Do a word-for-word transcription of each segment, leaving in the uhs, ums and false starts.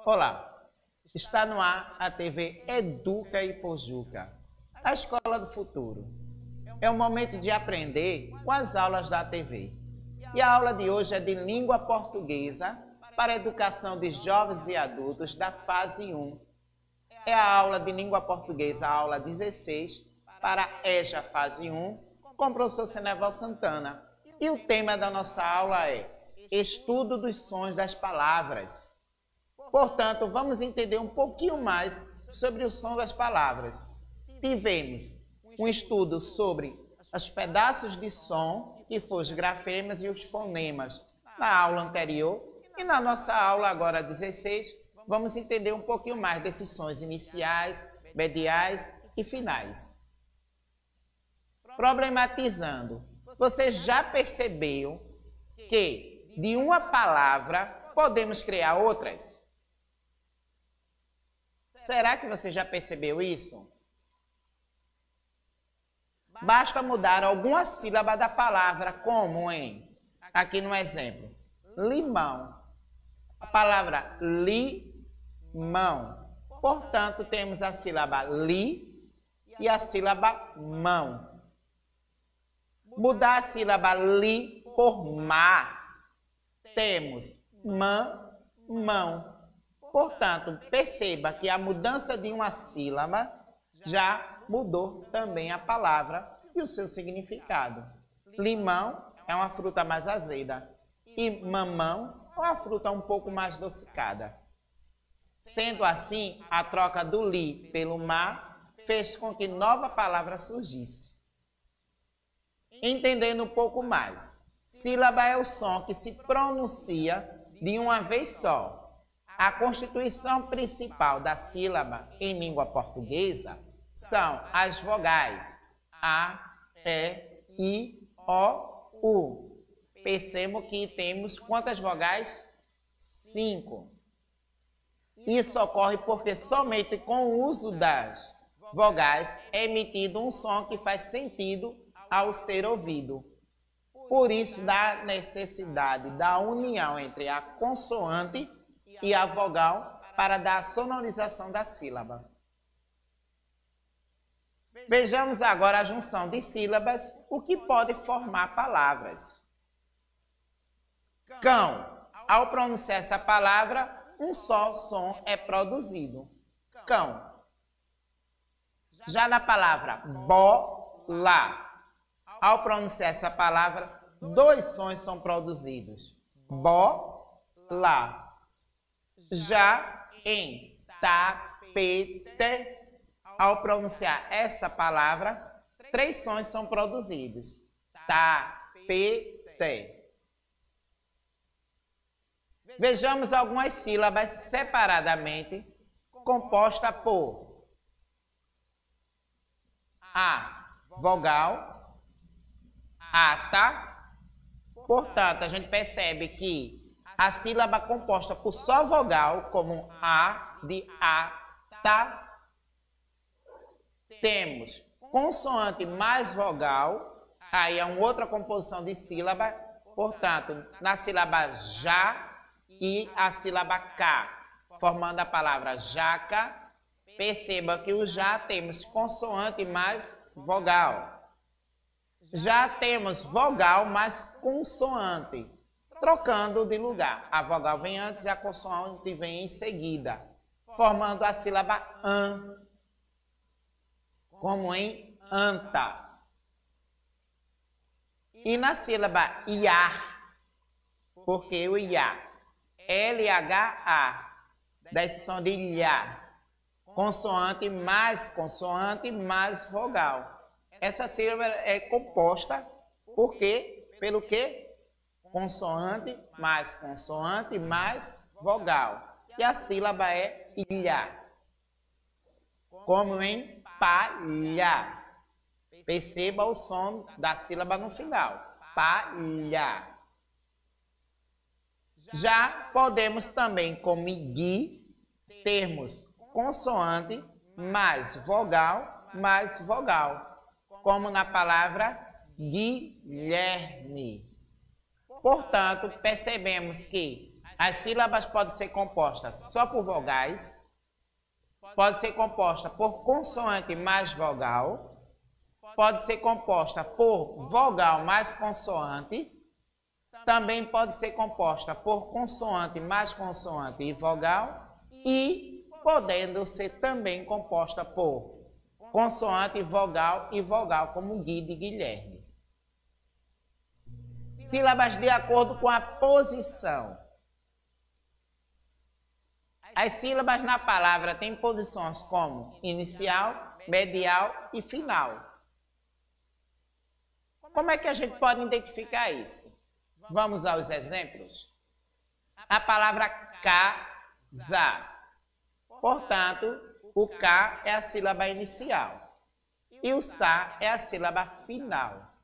Olá, está no ar a T V Educa Ipojuca, a escola do futuro. É o momento de aprender com as aulas da T V. E a aula de hoje é de língua portuguesa para a educação de jovens e adultos da fase um. É a aula de língua portuguesa, a aula dezesseis, para a EJA fase um, com o professor Seneval Santana. E o tema da nossa aula é Estudo dos sons das palavras. Portanto, vamos entender um pouquinho mais sobre o som das palavras. Tivemos um estudo sobre os pedaços de som, que foram os grafemas e os fonemas, na aula anterior. E na nossa aula agora dezesseis, vamos entender um pouquinho mais desses sons iniciais, mediais e finais. Problematizando. Você já percebeu que de uma palavra podemos criar outras? Será que você já percebeu isso? Basta mudar alguma sílaba da palavra, como em, aqui no exemplo, limão. A palavra limão. Portanto, temos a sílaba li e a sílaba mão. Mudar a sílaba li por má. Temos mã, mão. Portanto, perceba que a mudança de uma sílaba já mudou também a palavra e o seu significado. Limão é uma fruta mais azeda e mamão é uma fruta um pouco mais adocicada. Sendo assim, a troca do li pelo má fez com que nova palavra surgisse. Entendendo um pouco mais, sílaba é o som que se pronuncia de uma vez só. A constituição principal da sílaba em língua portuguesa são as vogais A, E, I, O, U. Percebam que temos quantas vogais? Cinco. Isso ocorre porque somente com o uso das vogais é emitido um som que faz sentido ao ser ouvido. Por isso, da necessidade da união entre a consoante e a vogal para dar a sonorização da sílaba. Vejamos agora a junção de sílabas, o que pode formar palavras. Cão. Ao pronunciar essa palavra, um só som é produzido. Cão. Já na palavra bola, ao pronunciar essa palavra, dois sons são produzidos. Bola. Já em tapete, ao pronunciar essa palavra, três sons são produzidos. Tapete. Vejamos algumas sílabas separadamente, composta por a vogal, ata. Portanto, a gente percebe que a sílaba composta por só vogal, como a, de a, ta, temos consoante mais vogal, aí é uma outra composição de sílaba, portanto, na sílaba já e a sílaba cá, formando a palavra jaca. Perceba que o já temos consoante mais vogal. Já temos vogal mais consoante, trocando de lugar. A vogal vem antes e a consoante vem em seguida, formando a sílaba an, como em anta. E na sílaba iar, porque o iar, L H A, da som de ilhar, consoante mais consoante mais vogal. Essa sílaba é composta por quê? Pelo quê? Consoante mais consoante mais vogal. E a sílaba é ilha, como em palha. Perceba o som da sílaba no final. Palha. Já podemos também, como gui, termos consoante mais vogal mais vogal, como na palavra Guilherme. Portanto, percebemos que As sílabas podem ser compostas só por vogais, pode ser composta por consoante mais vogal, pode ser composta por vogal mais consoante, também pode ser composta por consoante mais consoante e vogal, e podendo ser também composta por consoante, vogal e vogal, como Gui de Guilherme. Sílabas de acordo com a posição. As sílabas na palavra têm posições como inicial, medial e final. Como é que a gente pode identificar isso? Vamos aos exemplos. A palavra casa. Portanto, o K é a sílaba inicial e o Sa é a sílaba final.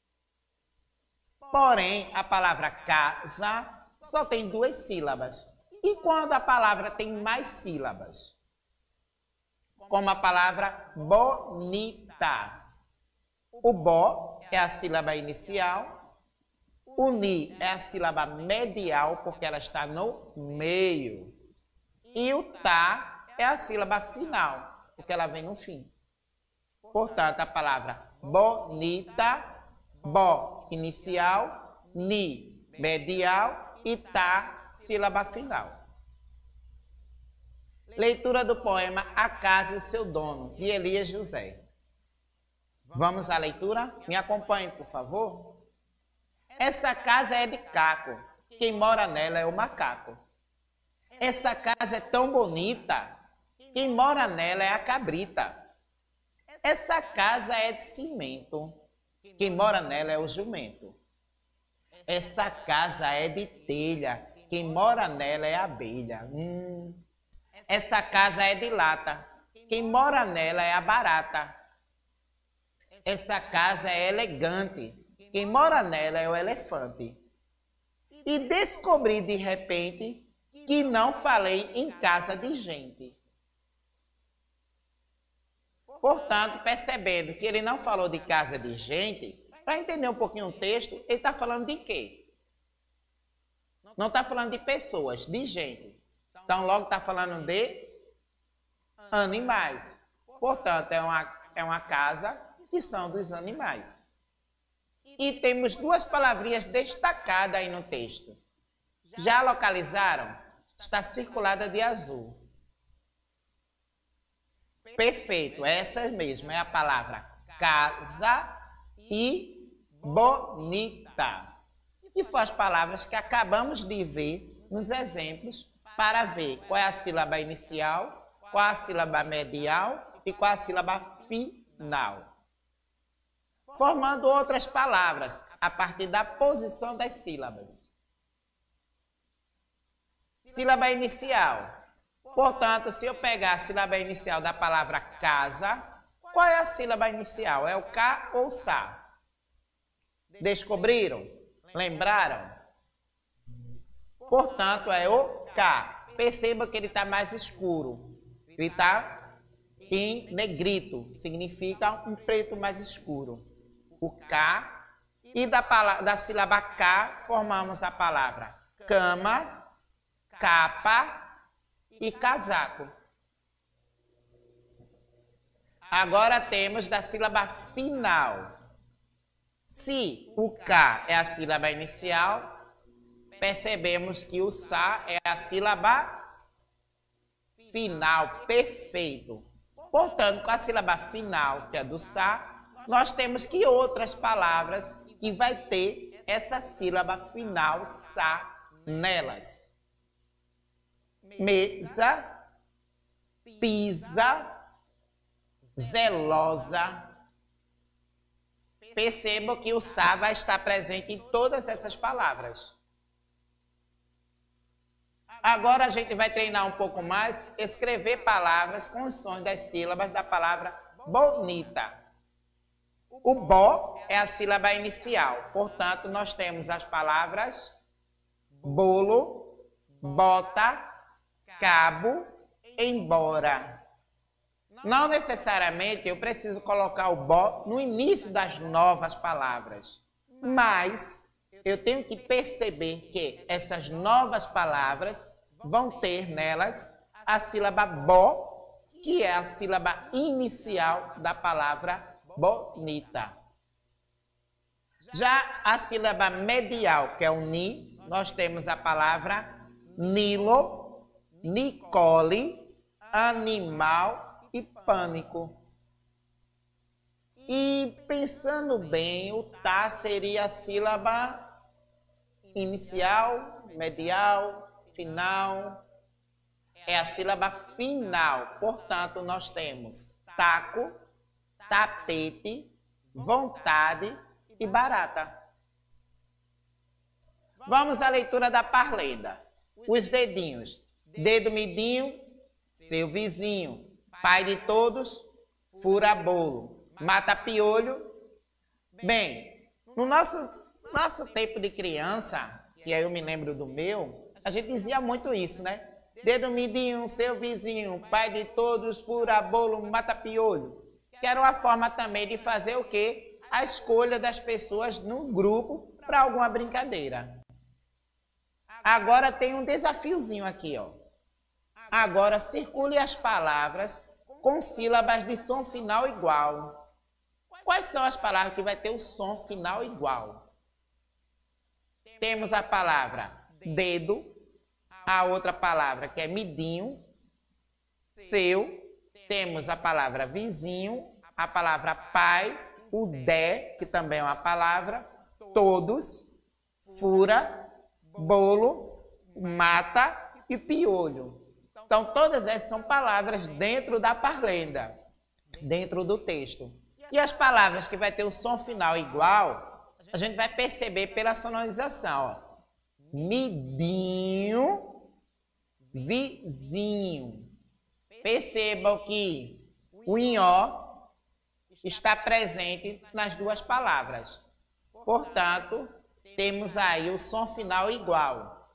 Porém, a palavra casa só tem duas sílabas. E quando a palavra tem mais sílabas? Como a palavra bonita. O bo é a sílaba inicial, o ni é a sílaba medial, porque ela está no meio. E o ta é a sílaba final, porque ela vem no fim. Portanto, a palavra bonita, bo inicial, ni medial e ta sílaba final. Leitura do poema A Casa e Seu Dono, de Elias José. Vamos à leitura? Me acompanhe, por favor. Essa casa é de caco, quem mora nela é o macaco. Essa casa é tão bonita, quem mora nela é a cabrita. Essa casa é de cimento, quem mora nela é o jumento. Essa casa é de telha, quem mora nela é a abelha. Hum. Essa casa é de lata, quem mora nela é a barata. Essa casa é elegante, quem mora nela é o elefante. E descobri de repente que não falei em casa de gente. Portanto, percebendo que ele não falou de casa de gente, para entender um pouquinho o texto, ele está falando de quê? Não está falando de pessoas, de gente. Então, logo está falando de animais. Portanto, é uma, é uma casa que são dos animais. E temos duas palavrinhas destacadas aí no texto. Já localizaram? Está circulada de azul. Perfeito, essa mesmo é a palavra casa e bonita. Que foram as palavras que acabamos de ver nos exemplos para ver qual é a sílaba inicial, qual a sílaba medial e qual a sílaba final. Formando outras palavras a partir da posição das sílabas. Sílaba inicial. Portanto, se eu pegar a sílaba inicial da palavra casa, qual é a sílaba inicial? É o K ou Sa? Descobriram? Lembraram? Portanto, é o K. Perceba que ele está mais escuro. Ele está em negrito, significa um preto mais escuro. O K. E da, palavra, da sílaba K, formamos a palavra cama, capa e casaco. Agora temos da sílaba final. Se o K é a sílaba inicial, percebemos que o Sa é a sílaba final. Perfeito. Portanto, com a sílaba final, que é do Sa, nós temos que outras palavras que vai ter essa sílaba final Sa nelas. Mesa, pisa, zelosa. Percebam que o Sa vai estar presente em todas essas palavras. Agora a gente vai treinar um pouco mais, escrever palavras com os sons das sílabas da palavra bonita. O bo é a sílaba inicial, portanto, nós temos as palavras bolo, bota, cabo, embora. Não necessariamente eu preciso colocar o bo no início das novas palavras, mas eu tenho que perceber que essas novas palavras vão ter nelas a sílaba bo, que é a sílaba inicial da palavra bonita. Já a sílaba medial, que é o ni, nós temos a palavra Nilo, Nicole, animal e pânico. E pensando bem, o tá seria a sílaba inicial, medial, final. É a sílaba final. Portanto, nós temos taco, tapete, vontade e barata. Vamos à leitura da parlenda. Os dedinhos. Dedo midinho, seu vizinho. Pai de todos, fura bolo. Mata piolho. Bem, no nosso, nosso tempo de criança, que aí eu me lembro do meu, a gente dizia muito isso, né? Dedo midinho, seu vizinho, pai de todos, fura bolo, mata piolho. Que era uma forma também de fazer o quê? A escolha das pessoas no grupo para alguma brincadeira. Agora tem um desafiozinho aqui, ó. Agora circule as palavras com sílabas de som final igual. Quais são as palavras que vai ter o som final igual? Temos a palavra dedo, a outra palavra que é midinho, seu, temos a palavra vizinho, a palavra pai, o de, que também é uma palavra, todos, fura, bolo, mata e piolho. Então todas essas são palavras dentro da parlenda, dentro do texto. E as palavras que vai ter o som final igual, a gente vai perceber pela sonorização, ó. Midinho, vizinho. Percebam que o inhó está presente nas duas palavras. Portanto, temos aí o som final igual.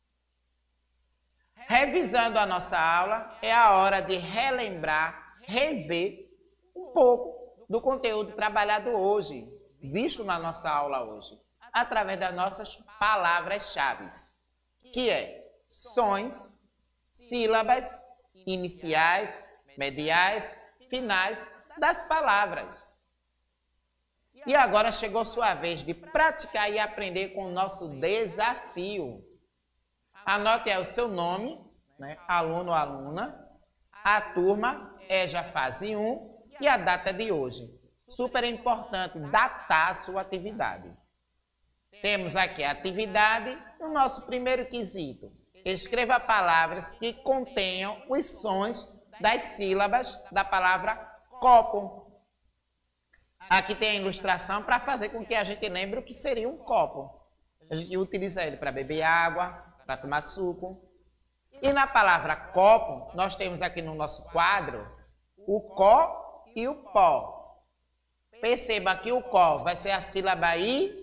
Revisando a nossa aula, é a hora de relembrar, rever um pouco do conteúdo trabalhado hoje, visto na nossa aula hoje, através das nossas palavras-chave, que é sons, sílabas, iniciais, mediais, finais das palavras. E agora chegou sua vez de praticar e aprender com o nosso desafio. Anote aí o seu nome, né? Aluno ou aluna, a turma é já fase um e a data de hoje. Super importante datar a sua atividade. Temos aqui a atividade no nosso primeiro quesito. Escreva palavras que contenham os sons das sílabas da palavra copo. Aqui tem a ilustração para fazer com que a gente lembre o que seria um copo. A gente utiliza ele para beber água, para tomar suco. E na palavra copo, nós temos aqui no nosso quadro o có e o pó. Perceba que o có vai ser a sílaba I.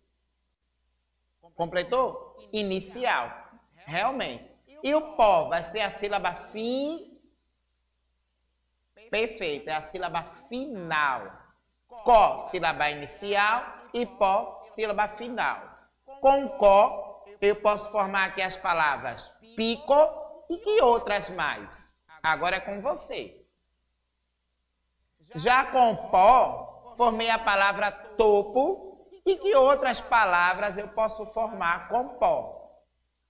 Completou? Inicial. Realmente. E o pó vai ser a sílaba fim. Perfeito. É a sílaba final. Có, sílaba inicial. E pó, sílaba final. Com có, eu posso formar aqui as palavras pico e que outras mais. Agora é com você. Já com pó, formei a palavra topo e que outras palavras eu posso formar com pó.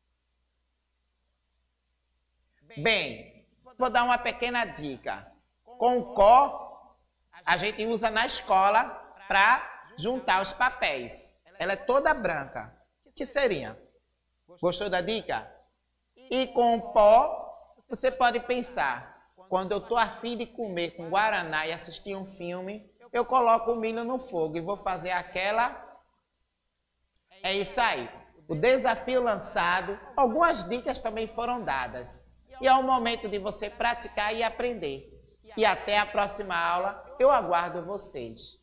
Bem, vou dar uma pequena dica. Com có, a gente usa na escola para juntar os papéis. Ela é toda branca. O que seria? Gostou da dica? E com pó, você pode pensar. Quando eu estou afim de comer com guaraná e assistir um filme, eu coloco o milho no fogo e vou fazer aquela... É isso aí. O desafio lançado, algumas dicas também foram dadas. E é o momento de você praticar e aprender. E até a próxima aula, eu aguardo vocês.